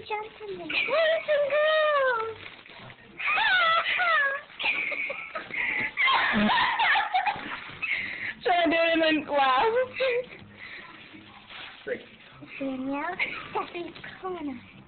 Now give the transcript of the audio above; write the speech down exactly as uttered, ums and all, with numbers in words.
gentlemen. Boys and girls. Trying to do it and then laugh. Danielle, Steffi's corner.